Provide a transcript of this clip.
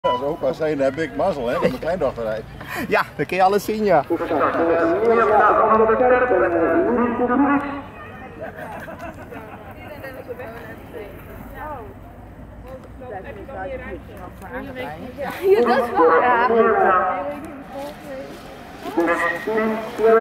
Als opa zei, dan heb ik mazzel, hè, dat mijn kleindochter rijdt. Ja, dat kun je alles zien, ja. Ja, dat is waar.